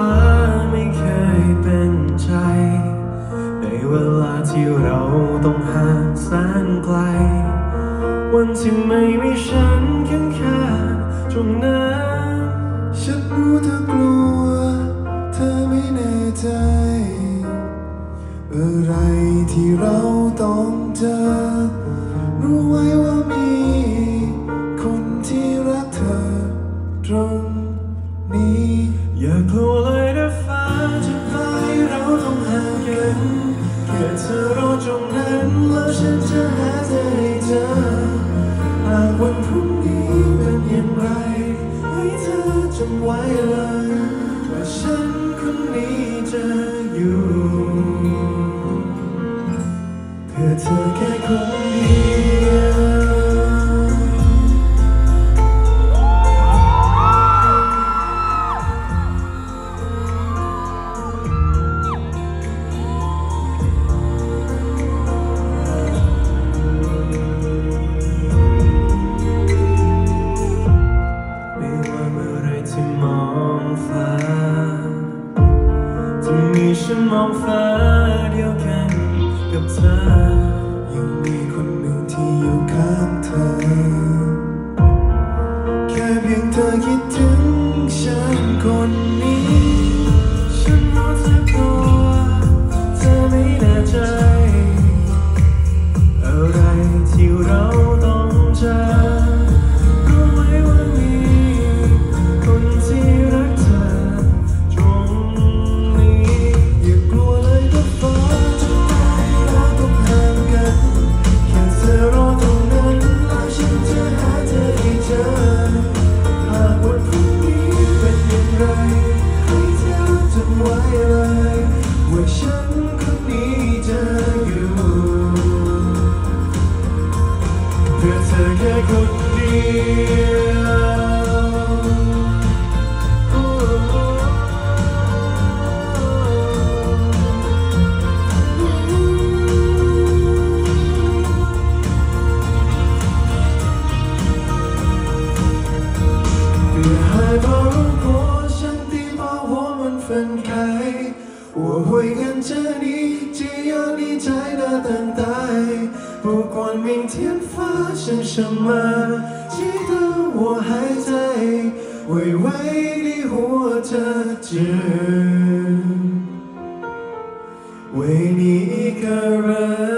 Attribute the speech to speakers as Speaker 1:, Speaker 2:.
Speaker 1: าไม่เคยเป็นใจในเวลาที่เราต้องห่างแสนไกลวันที่ไม่มีฉันข้างๆตรงนั้น
Speaker 2: ฉันรู้เธอกลัวเธอไม่แน่ใจอะไรที่เราต้องเจอรู้ไว้ว่ามีคนที่รักเธอตรงนี้
Speaker 1: อย่ากลัวเลยนะฟ้าจะพาให้เราต้องห่างกันแค่เธอรอตรงนั้นแล้วฉันจะหาเธอให้เจอหากวันพรุ่งนี้เป็นอย่างไรให้เธอจำไว้เลยว่าฉันคนนี้จะอยู่เพื่อเธอแค่คนเดียวฉันมองฟ้าเดียวกันกับเธอ
Speaker 2: ยังมีคนหนึ่งที่อยู่ข้างเธอแค่เพียงเธอคิดถึงฉันคนนี้
Speaker 1: ฉันรู้เธอกลัวเธอไม่แน่ใจอะไรที่เราต้องเจอรู้ไหมว่ามีคนที่รักเธอตรงนี้
Speaker 2: อย่ากลัวเลยถ้าฟ้าจะพาให้เราต้องห่างกันแค่เธอรอตรงนั้นแล้วฉันจะหาเธอให้เจอหากวันพรุ่งนี้เป็นอย่างไรให้เธอจำไว้เลยว่าฉันคนนี้จะอยู่
Speaker 1: เพื่อเธอแค่คนเดียว
Speaker 2: 还包容过上帝把我们分开我会跟着你只要你在那等待不管明天发生什么记得我还在为你活着只为你一个人